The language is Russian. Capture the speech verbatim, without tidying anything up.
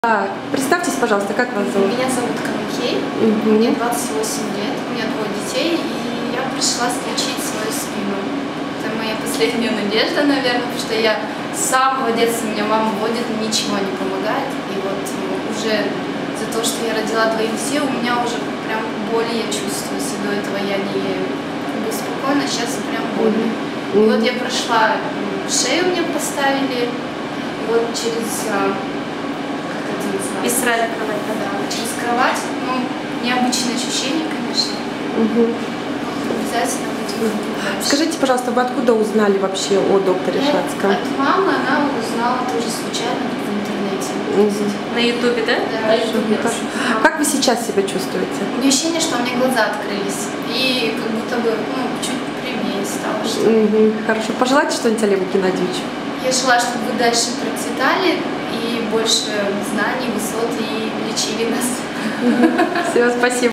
А, представьтесь, пожалуйста, как вас зовут? Меня зовут Камакей, Угу. мне двадцать восемь лет, у меня двое детей, и я пришла лечить свою спину. Это моя последняя надежда, наверное, потому что я с самого детства, меня мама водит, ничего не помогает. И вот ну, уже за то, что я родила двоих детей, у меня уже прям боли я чувствую. Если до этого я не была спокойна, сейчас прям больно. И вот я прошла, шею мне поставили, и вот через... Бистраль кровать. Да, через кровать, ну, необычное ощущение, конечно. Угу. Обязательно будем дальше. Скажите, пожалуйста, вы откуда узнали вообще о докторе Я Шацком? От мамы она узнала тоже случайно в интернете. Мгм. На ютубе, да? Да, Хорошо, хорошо. Как вы сейчас себя чувствуете? У меня ощущение, что у меня глаза открылись. И как будто бы, ну, чуть прямее стало. Что... Угу. Хорошо. Пожелайте что-нибудь Олегу Геннадьевичу. Я желаю, чтобы вы дальше процветали и больше знаний, высот и лечили нас. Все, спасибо.